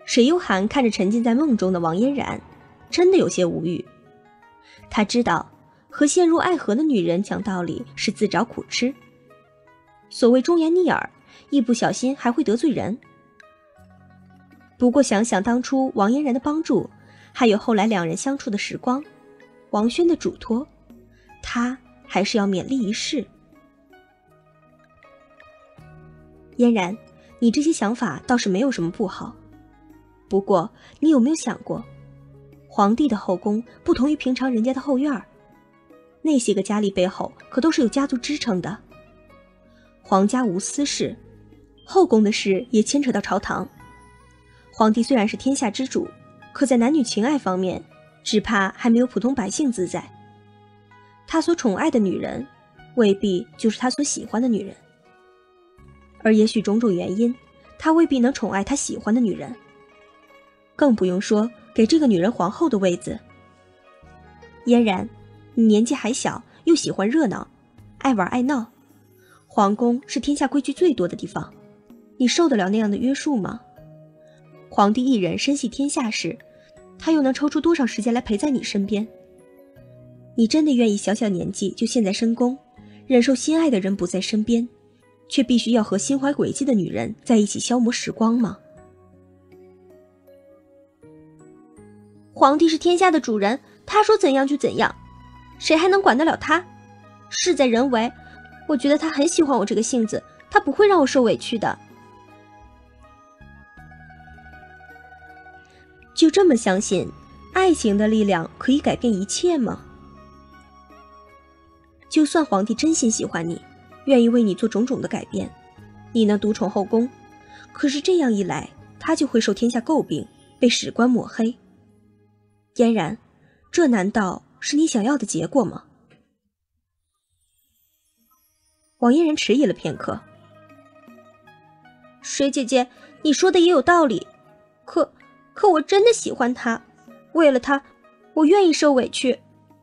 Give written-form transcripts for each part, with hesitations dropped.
水幽寒看着沉浸在梦中的王嫣然，真的有些无语。他知道和陷入爱河的女人讲道理是自找苦吃，所谓忠言逆耳，一不小心还会得罪人。不过想想当初王嫣然的帮助，还有后来两人相处的时光，王轩的嘱托，他还是要勉力一试。嫣然，你这些想法倒是没有什么不好，不过你有没有想过，皇帝的后宫不同于平常人家的后院，那些个佳丽背后可都是有家族支撑的。皇家无私事，后宫的事也牵扯到朝堂。皇帝虽然是天下之主，可在男女情爱方面，只怕还没有普通百姓自在。他所宠爱的女人，未必就是他所喜欢的女人，而也许种种原因，他未必能宠爱他喜欢的女人，更不用说给这个女人皇后的位子。嫣然，你年纪还小，又喜欢热闹，爱玩爱闹，皇宫是天下规矩最多的地方，你受得了那样的约束吗？皇帝一人身系天下事，他又能抽出多少时间来陪在你身边？你真的愿意小小年纪就陷在深宫，忍受心爱的人不在身边，却必须要和心怀诡计的女人在一起消磨时光吗？ 皇帝是天下的主人，他说怎样就怎样，谁还能管得了他？事在人为，我觉得他很喜欢我这个性子，他不会让我受委屈的。 就这么相信爱情的力量可以改变一切吗？就算皇帝真心喜欢你，愿意为你做种种的改变，你能独宠后宫，可是这样一来，他就会受天下诟病，被史官抹黑。嫣然，这难道是你想要的结果吗？王嫣然迟疑了片刻。 水姐姐，你说的也有道理，可我真的喜欢他，为了他，我愿意受委屈。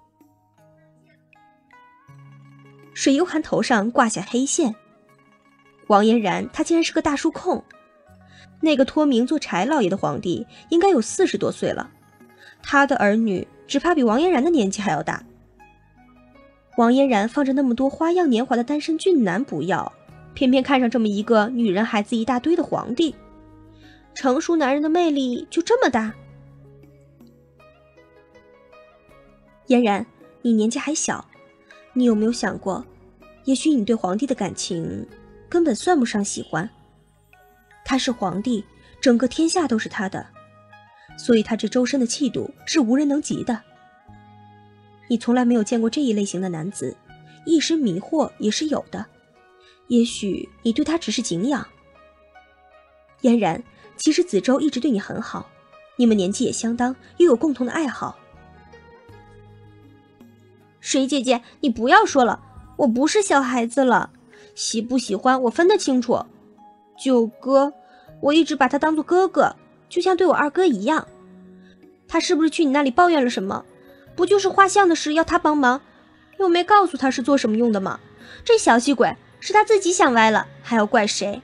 水幽寒头上挂下黑线，王嫣然他竟然是个大叔控。那个托名做柴老爷的皇帝应该有40多岁了，他的儿女只怕比王嫣然的年纪还要大。王嫣然放着那么多花样年华的单身俊男不要，偏偏看上这么一个女人孩子一大堆的皇帝，成熟男人的魅力就这么大？嫣然，你年纪还小，你有没有想过，也许你对皇帝的感情根本算不上喜欢。他是皇帝，整个天下都是他的，所以他这周身的气度是无人能及的。你从来没有见过这一类型的男子，一时迷惑也是有的，也许你对他只是敬仰。嫣然，其实子周一直对你很好，你们年纪也相当，又有共同的爱好。 水姐姐，你不要说了，我不是小孩子了，喜不喜欢我分得清楚。九哥，我一直把他当作哥哥，就像对我二哥一样。他是不是去你那里抱怨了什么？不就是画像的事要他帮忙，又没告诉他是做什么用的吗？这小气鬼，是他自己想歪了，还要怪谁？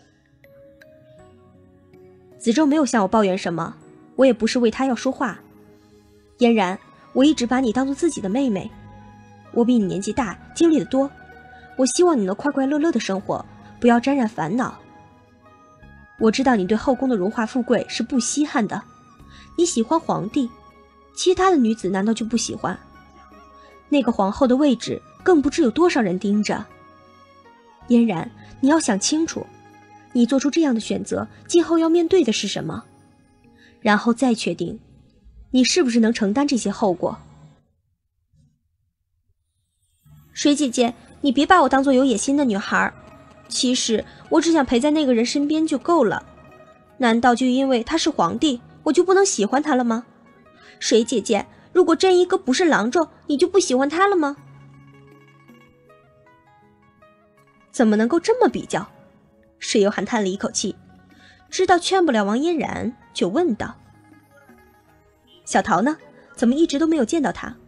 子周没有向我抱怨什么，我也不是为他要说话。嫣然，我一直把你当作自己的妹妹，我比你年纪大，经历的多，我希望你能快快乐乐的生活，不要沾染烦恼。我知道你对后宫的荣华富贵是不稀罕的，你喜欢皇帝，其他的女子难道就不喜欢？那个皇后的位置更不知有多少人盯着。嫣然，你要想清楚，你做出这样的选择，今后要面对的是什么，然后再确定你是不是能承担这些后果。 水姐姐，你别把我当作有野心的女孩，其实我只想陪在那个人身边就够了。难道就因为他是皇帝，我就不能喜欢他了吗？水姐姐，如果真一个不是郎中，你就不喜欢他了吗？ 怎么能够这么比较？水幽寒叹了一口气，知道劝不了王嫣然，就问道：小桃呢？怎么一直都没有见到她？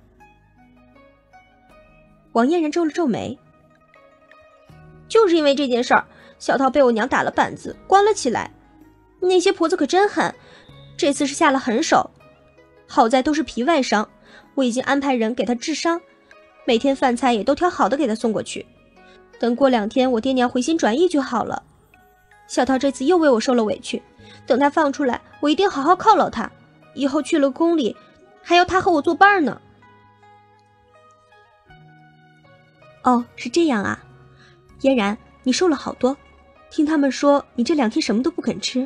王嫣然皱了皱眉， 就是因为这件事儿，小桃被我娘打了板子，关了起来。那些婆子可真狠， 这次是下了狠手，好在都是皮外伤，我已经安排人给他治伤，每天饭菜也都挑好的给他送过去。等过2天我爹娘回心转意就好了。小涛这次又为我受了委屈，等他放出来，我一定好好犒劳他，以后去了宫里还要他和我作伴呢。 哦，是这样啊。嫣然，你瘦了好多，听他们说你这2天什么都不肯吃。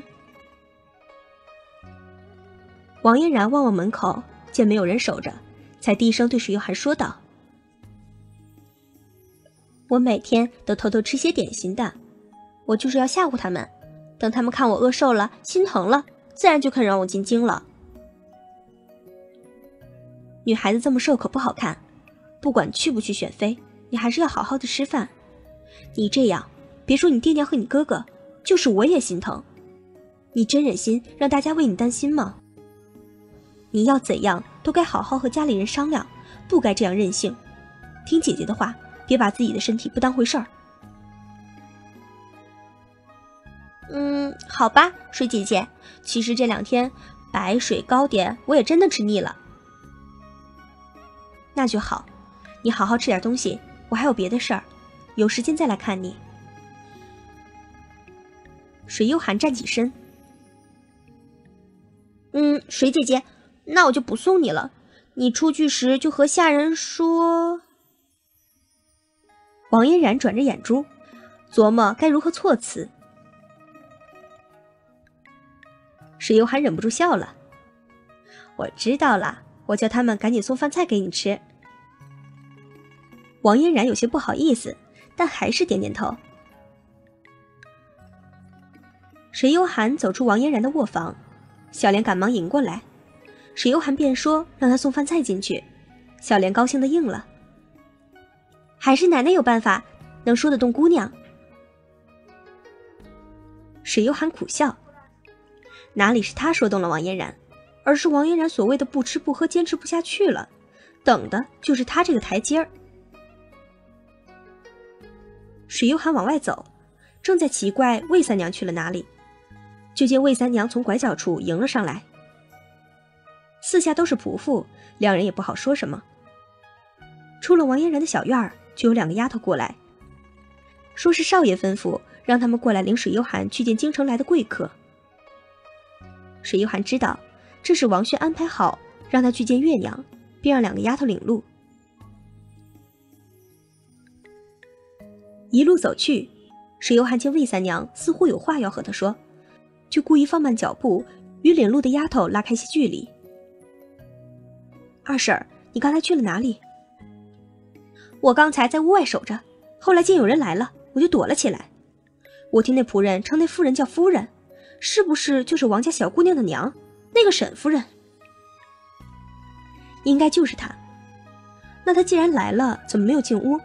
王嫣然望望门口，见没有人守着，才低声对水幽寒说道：我每天都偷偷吃些点心的，我就是要吓唬他们，等他们看我饿瘦了心疼了，自然就肯让我进京了。女孩子这么瘦可不好看，不管去不去选妃，你还是要好好的吃饭。你这样，别说你爹娘和你哥哥，就是我也心疼。你真忍心让大家为你担心吗？你要怎样都该好好和家里人商量，不该这样任性。听姐姐的话，别把自己的身体不当回事儿。 好吧，水姐姐，其实这2天白水糕点我也真的吃腻了。 那就好，你好好吃点东西，我还有别的事儿，有时间再来看你。水幽寒站起身。 水姐姐，那我就不送你了，你出去时就和下人说。 王嫣然转着眼珠，琢磨该如何措辞。水幽寒忍不住笑了。我知道了，我叫他们赶紧送饭菜给你吃。王嫣然有些不好意思，但还是点点头。水幽寒走出王嫣然的卧房，小莲赶忙迎过来，水幽寒便说让他送饭菜进去，小莲高兴地应了。还是奶奶有办法，能说得动姑娘。水幽寒苦笑，哪里是他说动了王嫣然，而是王嫣然所谓的不吃不喝坚持不下去了，等的就是他这个台阶儿。水幽寒往外走，正在奇怪魏三娘去了哪里，就见魏三娘从拐角处迎了上来。四下都是仆妇，两人也不好说什么。出了王嫣然的小院儿，就有2个丫头过来，说是少爷吩咐让他们过来领水幽寒去见京城来的贵客。水幽寒知道这是王轩安排好让他去见月娘，便让2个丫头领路。一路走去，水幽寒见魏三娘似乎有话要和他说，就故意放慢脚步，与领路的丫头拉开些距离。二婶，你刚才去了哪里？ 我刚才在屋外守着，后来见有人来了，我就躲了起来。我听那仆人称那夫人叫夫人，是不是就是王家小姑娘的娘，那个沈夫人？ 应该就是她。那她既然来了，怎么没有进屋？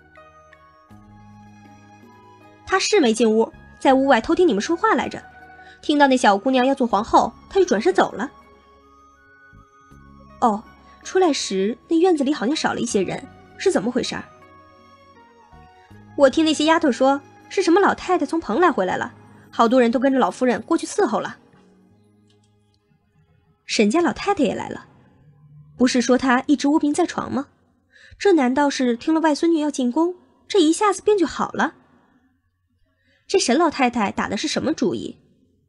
她是没进屋，在屋外偷听你们说话来着，听到那小姑娘要做皇后，她就转身走了。 哦，出来时那院子里好像少了一些人，是怎么回事？ 我听那些丫头说，是什么老太太从蓬莱回来了，好多人都跟着老夫人过去伺候了。 沈家老太太也来了，不是说她一直卧病在床吗？这难道是听了外孙女要进宫，这一下子病就好了？这沈老太太打的是什么主意？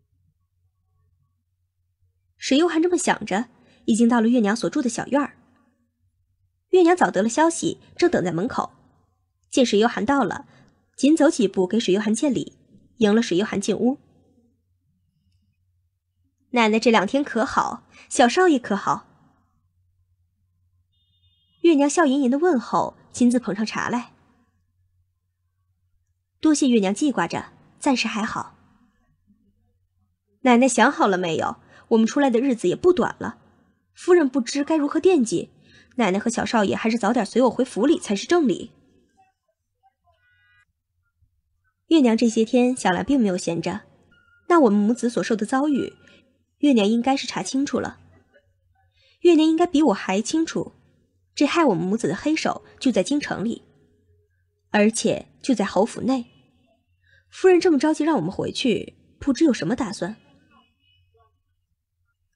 水幽寒这么想着，已经到了月娘所住的小院儿。月娘早得了消息，正等在门口，见水幽寒到了，紧走几步给水幽寒见礼，迎了水幽寒进屋。奶奶这2天可好？小少爷可好？月娘笑吟吟的问候，亲自捧上茶来。多谢月娘记挂着，暂时还好。奶奶想好了没有？我们出来的日子也不短了，夫人不知该如何惦记，奶奶和小少爷还是早点随我回府里才是正理。月娘这些天小兰并没有闲着，那我们母子所受的遭遇，月娘应该是查清楚了。月娘应该比我还清楚，这害我们母子的黑手就在京城里，而且就在侯府内。夫人这么着急让我们回去，不知有什么打算。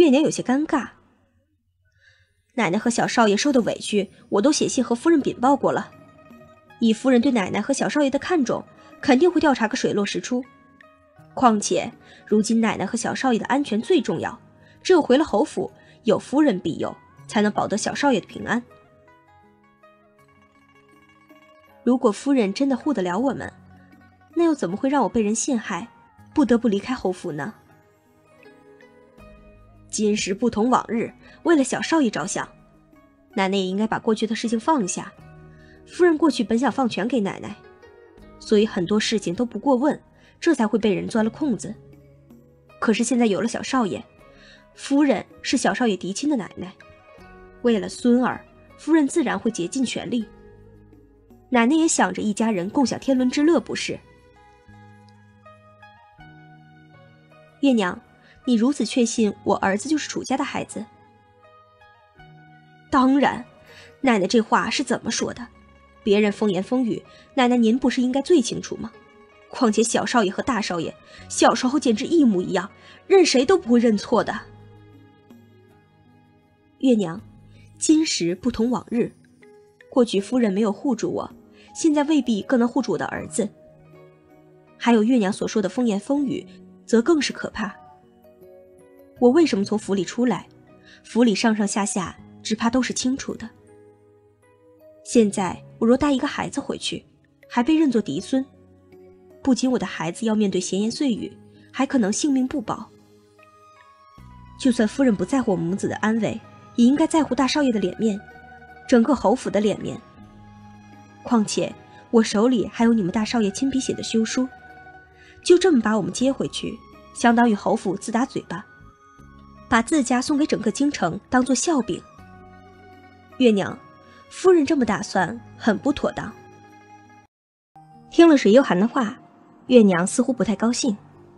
月娘有些尴尬。奶奶和小少爷受的委屈，我都写信和夫人禀报过了。以夫人对奶奶和小少爷的看重，肯定会调查个水落石出。况且如今奶奶和小少爷的安全最重要，只有回了侯府，有夫人庇佑，才能保得小少爷的平安。如果夫人真的护得了我们，那又怎么会让我被人陷害，不得不离开侯府呢？今时不同往日，为了小少爷着想，奶奶也应该把过去的事情放下。夫人过去本想放权给奶奶，所以很多事情都不过问，这才会被人钻了空子。可是现在有了小少爷，夫人是小少爷嫡亲的奶奶，为了孙儿，夫人自然会竭尽全力。奶奶也想着一家人共享天伦之乐，不是？月娘，你如此确信我儿子就是楚家的孩子？当然，奶奶这话是怎么说的？别人风言风语，奶奶您不是应该最清楚吗？况且小少爷和大少爷小时候简直一模一样，任谁都不会认错的。月娘，今时不同往日，过去夫人没有护住我，现在未必更能护住我的儿子。还有月娘所说的风言风语，则更是可怕。我为什么从府里出来，府里上上下下只怕都是清楚的。现在我若带一个孩子回去，还被认作嫡孙，不仅我的孩子要面对闲言碎语，还可能性命不保。就算夫人不在乎我们母子的安危，也应该在乎大少爷的脸面，整个侯府的脸面。况且我手里还有你们大少爷亲笔写的休书，就这么把我们接回去，相当于侯府自打嘴巴，把自家送给整个京城当作笑柄。月娘，夫人这么打算很不妥当。听了水幽寒的话，月娘似乎不太高兴。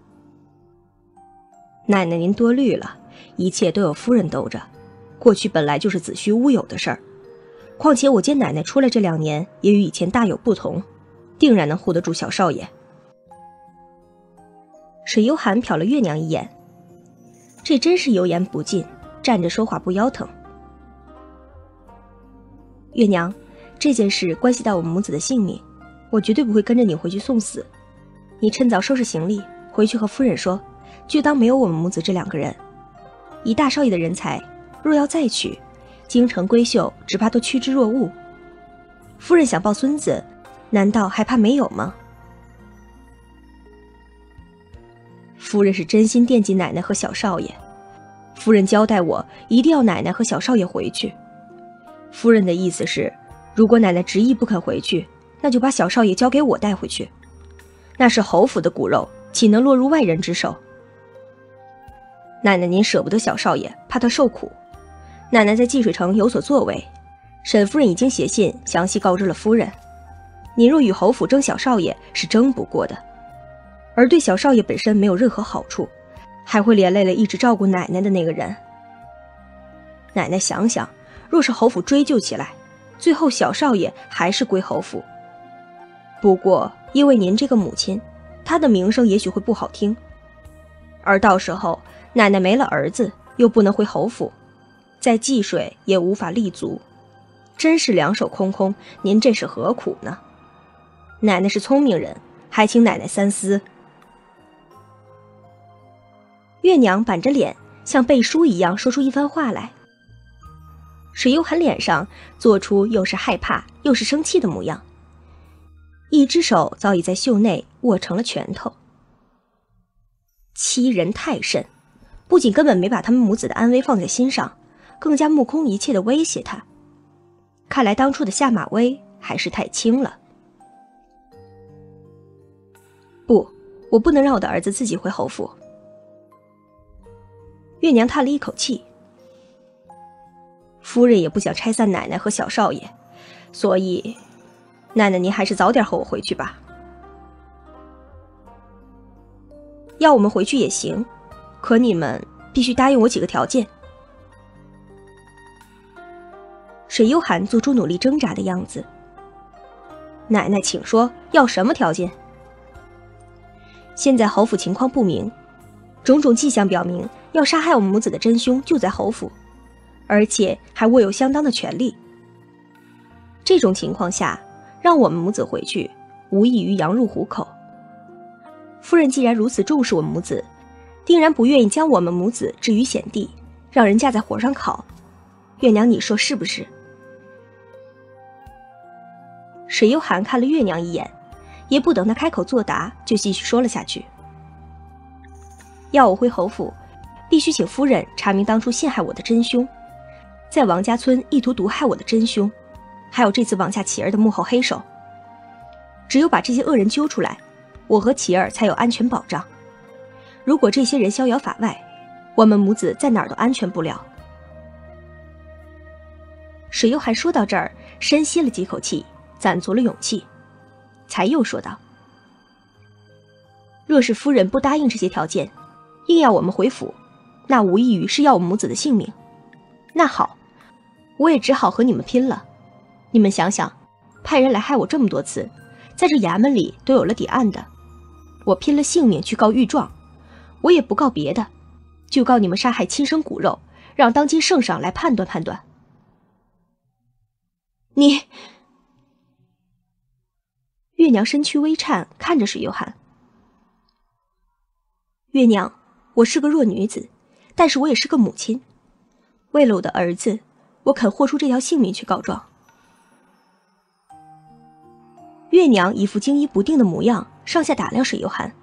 奶奶您多虑了，一切都有夫人兜着，过去本来就是子虚乌有的事儿。况且我接奶奶出来这2年，也与以前大有不同，定然能护得住小少爷。水幽寒瞟了月娘一眼，这真是油盐不进，站着说话不腰疼。月娘，这件事关系到我们母子的性命，我绝对不会跟着你回去送死。你趁早收拾行李，回去和夫人说，就当没有我们母子这2个人。以大少爷的人才，若要再娶，京城闺秀只怕都趋之若鹜。夫人想抱孙子，难道还怕没有吗？夫人是真心惦记奶奶和小少爷，夫人交代我一定要奶奶和小少爷回去。夫人的意思是，如果奶奶执意不肯回去，那就把小少爷交给我带回去。那是侯府的骨肉，岂能落入外人之手？奶奶您舍不得小少爷，怕他受苦。奶奶在济水城有所作为，沈夫人已经写信详细告知了夫人。您若与侯府争小少爷，是争不过的，而对小少爷本身没有任何好处，还会连累了一直照顾奶奶的那个人。奶奶想想，若是侯府追究起来，最后小少爷还是归侯府。不过因为您这个母亲，她的名声也许会不好听，而到时候奶奶没了儿子，又不能回侯府，在济水也无法立足，真是两手空空，您这是何苦呢？奶奶是聪明人，还请奶奶三思。月娘板着脸，像背书一样说出一番话来。水幽寒脸上做出又是害怕又是生气的模样，一只手早已在袖内握成了拳头。欺人太甚，不仅根本没把他们母子的安危放在心上，更加目空一切地威胁他。看来当初的下马威还是太轻了。不，我不能让我的儿子自己回侯府。月娘叹了一口气，夫人也不想拆散奶奶和小少爷，所以奶奶您还是早点和我回去吧。要我们回去也行，可你们必须答应我几个条件。水幽寒做出努力挣扎的样子。奶奶请说，要什么条件？现在侯府情况不明，种种迹象表明要杀害我们母子的真凶就在侯府，而且还握有相当的权力。这种情况下，让我们母子回去，无异于羊入虎口。夫人既然如此重视我们母子，定然不愿意将我们母子置于险地，让人架在火上烤。月娘，你说是不是？水幽寒看了月娘一眼，也不等她开口作答，就继续说了下去。要我回侯府，必须请夫人查明当初陷害我的真凶，在王家村意图毒害我的真凶，还有这次王家琪儿的幕后黑手。只有把这些恶人揪出来，我和琪儿才有安全保障。如果这些人逍遥法外，我们母子在哪儿都安全不了。水幽寒说到这儿，深吸了几口气，攒足了勇气，才又说道：若是夫人不答应这些条件，硬要我们回府，那无异于是要我们母子的性命。那好，我也只好和你们拼了。你们想想，派人来害我这么多次，在这衙门里都有了底案的，我拼了性命去告御状，我也不告别的，就告你们杀害亲生骨肉，让当今圣上来判断判断。你……月娘身躯微颤，看着水幽寒。月娘，我是个弱女子，但是我也是个母亲。为了我的儿子，我肯豁出这条性命去告状。月娘一副惊疑不定的模样，上下打量水幽寒。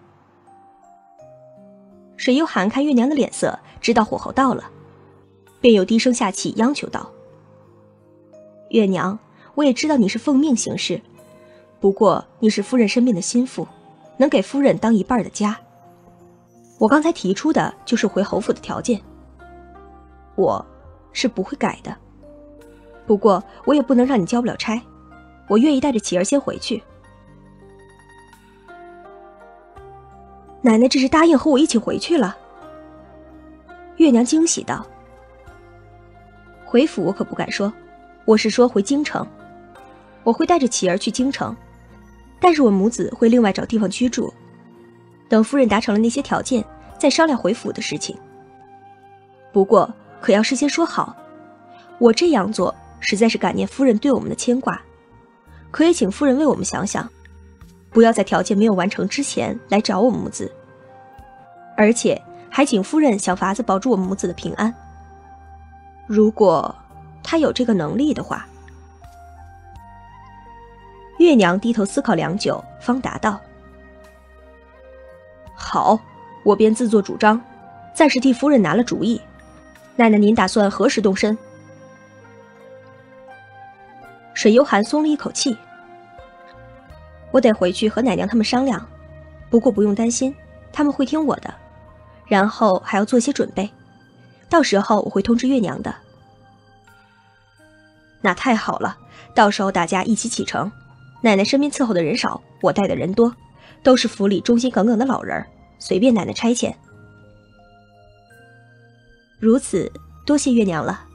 水幽寒看月娘的脸色，知道火候到了，便又低声下气央求道：月娘，我也知道你是奉命行事，不过你是夫人身边的心腹，能给夫人当一半的家。我刚才提出的就是回侯府的条件，我是不会改的。不过我也不能让你交不了差，我愿意带着琪儿先回去。奶奶这是答应和我一起回去了。月娘惊喜道：回府我可不敢说，我是说回京城，我会带着琪儿去京城，但是我母子会另外找地方居住，等夫人达成了那些条件，再商量回府的事情。不过可要事先说好，我这样做实在是感念夫人对我们的牵挂，可也请夫人为我们想想，不要在条件没有完成之前来找我们母子，而且还请夫人想法子保住我们母子的平安。如果她有这个能力的话。月娘低头思考良久，方答道：好，我便自作主张，暂时替夫人拿了主意。奶奶您打算何时动身？水幽寒松了一口气，我得回去和奶娘他们商量，不过不用担心，他们会听我的，然后还要做些准备，到时候我会通知月娘的。那太好了，到时候大家一起启程，奶奶身边伺候的人少，我带的人多，都是府里忠心耿耿的老人，随便奶奶差遣。如此，多谢月娘了。